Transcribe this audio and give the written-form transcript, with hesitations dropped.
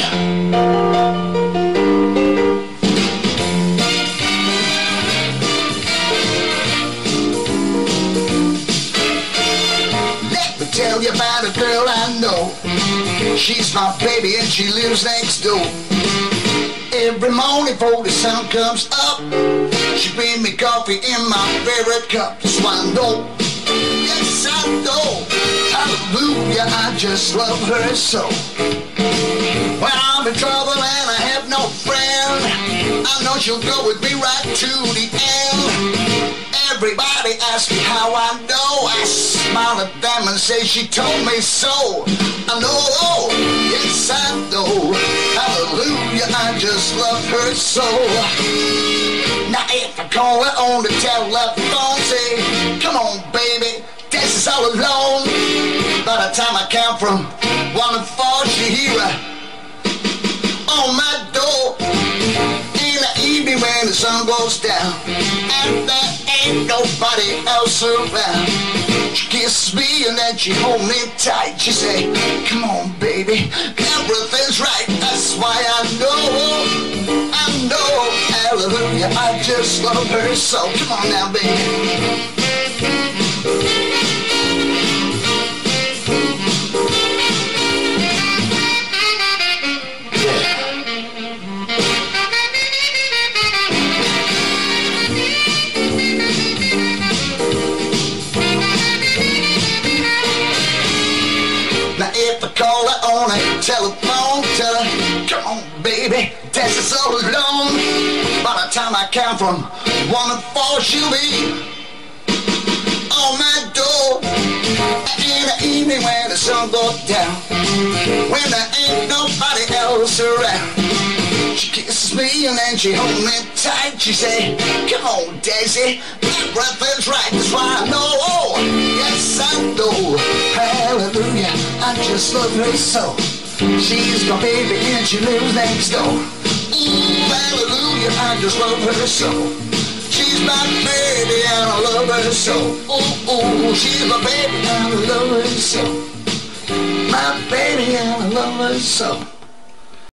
Let me tell you about a girl I know. She's my baby and she lives next door. Every morning before the sun comes up, she bring me coffee in my favorite cup. So I know, yes I know, hallelujah, I just love her so. When I'm in trouble and I have no friend, I know she'll go with me right to the end. Everybody asks me how I know. I smile at them and say she told me so. I know, yes I know, hallelujah, I just love her so. Now if I call her on the telephone, say, come on baby, Tess is all alone. By the time I count from 1 to 4, she hear on my door. In the evening when the sun goes down and there ain't nobody else around, she kisses me and then she hold me tight. She say, come on baby, everything's right. That's why I know, hallelujah, I just love her so. Come on now baby. Now if I call her on a telephone, tell her, come on baby, Tess is all alone. By the time I count from 1 to 4, she'll be on my door. In the evening when the sun goes down, when there ain't nobody else around, she kisses me and then she holds me tight. She say, come on Daisy, everything's right. That's why I know, yes I know, hallelujah, I just love her so. She's my baby and she lives next door. Ooh, hallelujah, I just love her so. She's my baby and I love her so. Ooh, ooh, she's my baby and I love her so. My baby and I love her so.